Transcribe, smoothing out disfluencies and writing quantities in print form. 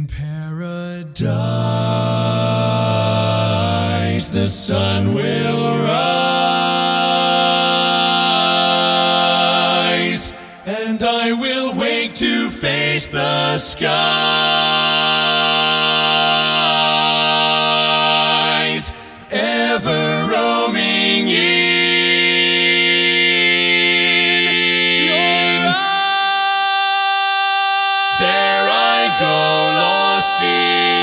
paradise, the sun will rise, and I will wake to face the skies, ever roaming in your eyes. There I go, lost in